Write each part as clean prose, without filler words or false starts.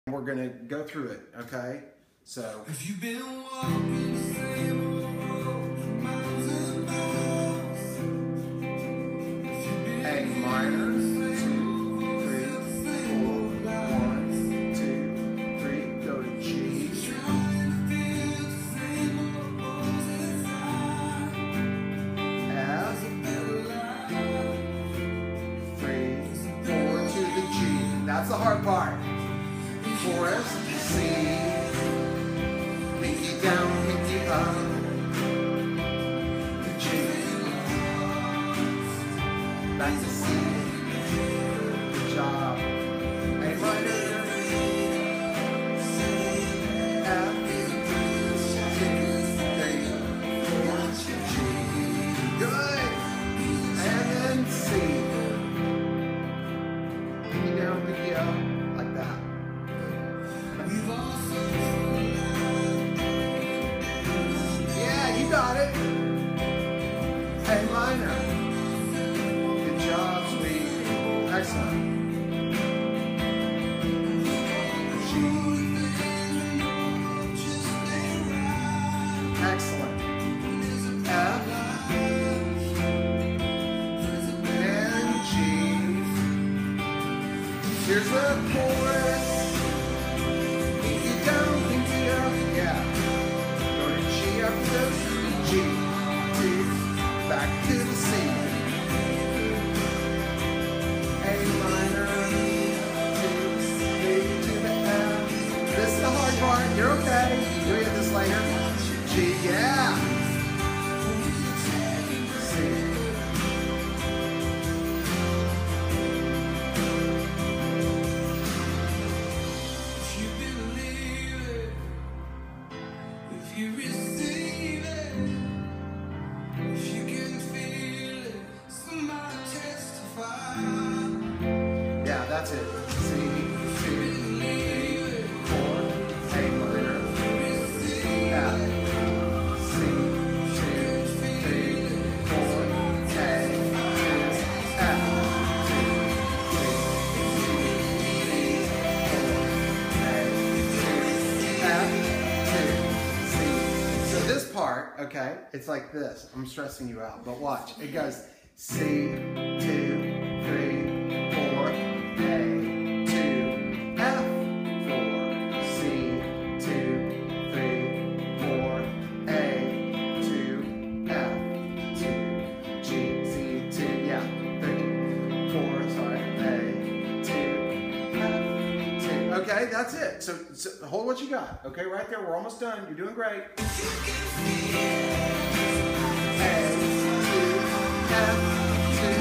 We're gonna go through it, okay? So if you've been walking the same road for miles and miles, if you've been A minor, 2, 3, 4, 1, 2, 3, go to G, trying to feel the same old roads inside, F, a better life, 3, 4 to the G. That's the hard part. Chorus, C, pinky down, pinky up, G, back to C, good job, A minor, F, 2, 3, 4, G, good, and then C, pinky down, pinky up, like that. we've also Yeah, you got it. A minor. Good job, sweet. Excellent. G. Excellent. F. And G. Here's the chorus. Pinky down, pinky up. Yeah. Go to G up to G, 2, back to the C. A minor, 2, 3 to the F. This is the hard part. You're okay. You'll get this later. G, yeah. C. if you believe it, if you receive it, if you can feel it, somebody testify. Yeah, that's it. C, 2, 3, 4, A minor, F, C, 2, 3, 4, A, 2, F, 2, 3, 4, A, 2, F, 2, C. So this part, okay, it's like this. I'm stressing you out, but watch. It goes C, 2, 3, 4, A, 2, F, 4, C, 2, 3, 4, A, 2, F, 2, G, C, 2, yeah, 3, 4, sorry, A, 2, F, 2. Okay, that's it. So hold what you got. Okay, right there. We're almost done. You're doing great. A, 2, F, 2,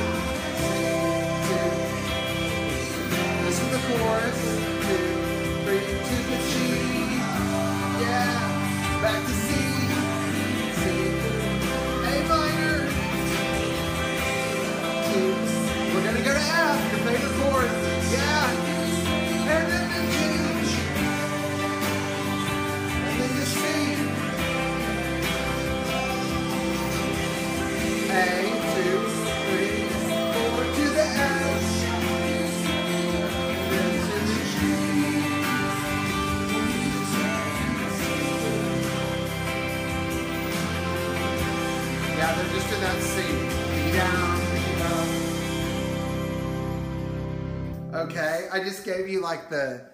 this is the chorus. 2, 3 to the G. Yeah. Back to C. C. A minor. 2. We're gonna go to F, your favorite chord. Yeah. And then the G. And then the C. A, 2, 3, 4 to the S. Then to the G. Yeah, they're just in that C. Pinky down, pinky up. Okay, I just gave you like the